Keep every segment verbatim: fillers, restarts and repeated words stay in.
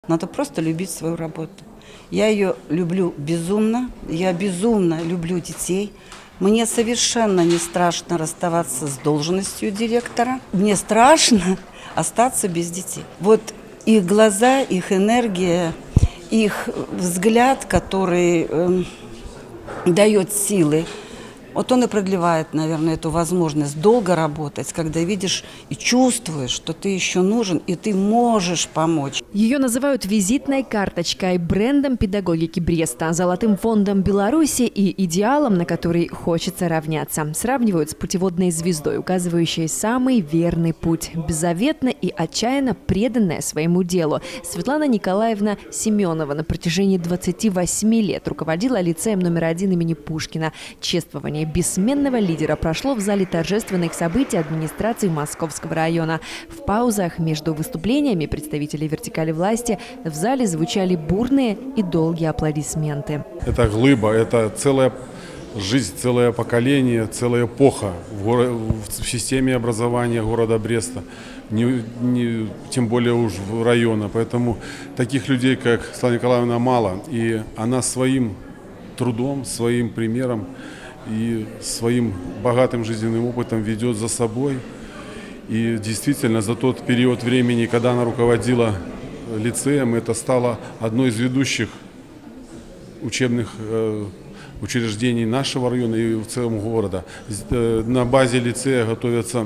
Надо просто любить свою работу. Я ее люблю безумно, я безумно люблю детей. Мне совершенно не страшно расставаться с должностью директора. Мне страшно остаться без детей. Вот их глаза, их энергия, их взгляд, который э, дает силы. Вот он и продлевает, наверное, эту возможность долго работать, когда видишь и чувствуешь, что ты еще нужен, и ты можешь помочь. Ее называют визитной карточкой, брендом педагогики Бреста, золотым фондом Беларуси и идеалом, на который хочется равняться. Сравнивают с путеводной звездой, указывающей самый верный путь. Беззаветно и отчаянно преданная своему делу. Светлана Николаевна Семенова на протяжении двадцати восьми лет руководила лицеем номер один имени Пушкина. Чествование бессменного лидера прошло в зале торжественных событий администрации Московского района. В паузах между выступлениями представителей вертикали власти в зале звучали бурные и долгие аплодисменты. Это глыба, это целая жизнь, целое поколение, целая эпоха в, горо... в системе образования города Бреста, не, не, тем более уж в района. Поэтому таких людей, как Светлана Николаевна, мало. И она своим трудом, своим примером и своим богатым жизненным опытом ведет за собой. И действительно, за тот период времени, когда она руководила лицеем, это стало одной из ведущих учебных э, учреждений нашего района и в целом города. Э, на базе лицея готовятся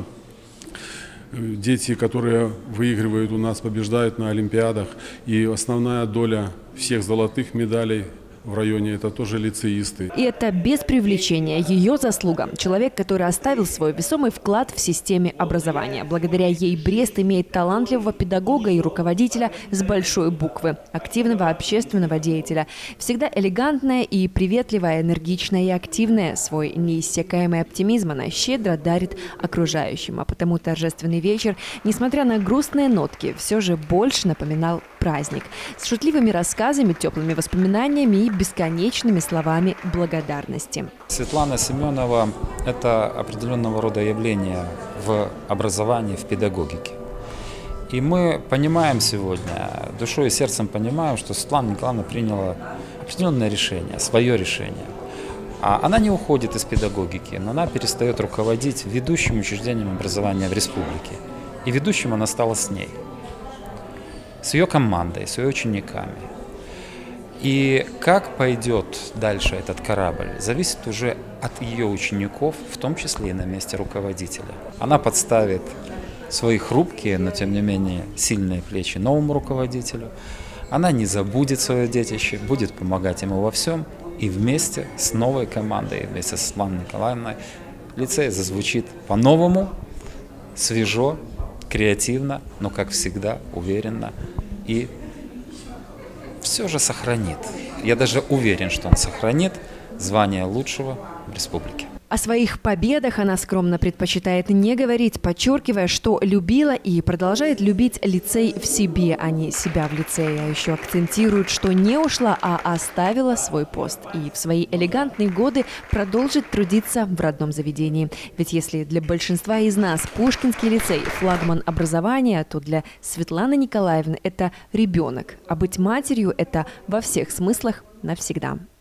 дети, которые выигрывают у нас, побеждают на олимпиадах. И основная доля всех золотых медалей в районе это тоже лицеисты. И это без привлечения, ее заслуга. Человек, который оставил свой весомый вклад в системе образования. Благодаря ей Брест имеет талантливого педагога и руководителя с большой буквы, активного общественного деятеля. Всегда элегантная и приветливая, энергичная и активная. Свой неиссякаемый оптимизм она щедро дарит окружающим. А потому торжественный вечер, несмотря на грустные нотки, все же больше напоминал праздник. С шутливыми рассказами, теплыми воспоминаниями и бесконечными словами благодарности. Светлана Семенова – это определенного рода явление в образовании, в педагогике. И мы понимаем сегодня, душой и сердцем понимаем, что Светлана Николаевна приняла определенное решение, свое решение. А она не уходит из педагогики, но она перестает руководить ведущим учреждением образования в республике. И ведущим она стала с ней, с ее командой, с ее учениками. И как пойдет дальше этот корабль, зависит уже от ее учеников, в том числе и на месте руководителя. Она подставит свои хрупкие, но тем не менее сильные плечи новому руководителю. Она не забудет свое детище, будет помогать ему во всем. И вместе с новой командой, вместе с Светланой Николаевной, лицей зазвучит по-новому, свежо, креативно, но, как всегда, уверенно и все же сохранит. Я даже уверен, что он сохранит звание лучшего в республике. О своих победах она скромно предпочитает не говорить, подчеркивая, что любила и продолжает любить лицей в себе, а не себя в лицее. А еще акцентирует, что не ушла, а оставила свой пост. И в свои элегантные годы продолжит трудиться в родном заведении. Ведь если для большинства из нас Пушкинский лицей – флагман образования, то для Светланы Николаевны это ребенок. А быть матерью – это во всех смыслах навсегда.